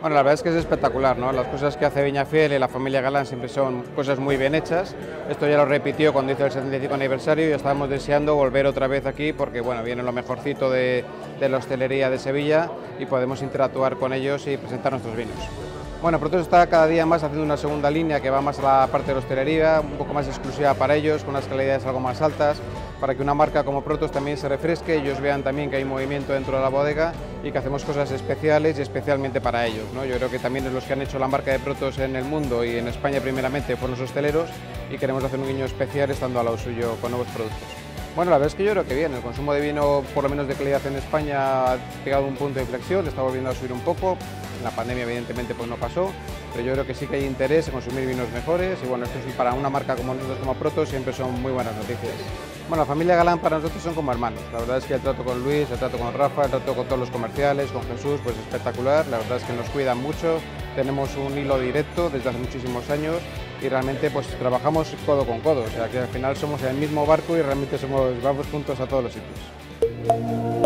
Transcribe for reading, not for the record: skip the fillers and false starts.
Bueno, la verdad es que es espectacular, ¿no? Las cosas que hace Viñafiel y la familia Galán siempre son cosas muy bien hechas. Esto ya lo repitió cuando hizo el 75 aniversario y estábamos deseando volver otra vez aquí porque, bueno, viene lo mejorcito de la hostelería de Sevilla y podemos interactuar con ellos y presentar nuestros vinos. Bueno, Protos está cada día más haciendo una segunda línea que va más a la parte de la hostelería, un poco más exclusiva para ellos, con unas calidades algo más altas, para que una marca como Protos también se refresque, ellos vean también que hay movimiento dentro de la bodega y que hacemos cosas especiales y especialmente para ellos, ¿no? Yo creo que también los que han hecho la marca de Protos en el mundo y en España primeramente fueron los hosteleros y queremos hacer un guiño especial estando al lado suyo con nuevos productos. Bueno, la verdad es que yo creo que bien, el consumo de vino, por lo menos de calidad en España, ha llegado a un punto de inflexión, está volviendo a subir un poco, en la pandemia evidentemente pues no pasó, pero yo creo que sí que hay interés en consumir vinos mejores y bueno, esto es para una marca como nosotros, como Protos, siempre son muy buenas noticias. Bueno, la familia Galán para nosotros son como hermanos, la verdad es que el trato con Luis, el trato con Rafa, el trato con todos los comerciales, con Jesús, pues espectacular, la verdad es que nos cuidan mucho, tenemos un hilo directo desde hace muchísimos años y realmente pues trabajamos codo con codo, o sea que al final somos en el mismo barco y realmente vamos juntos a todos los sitios.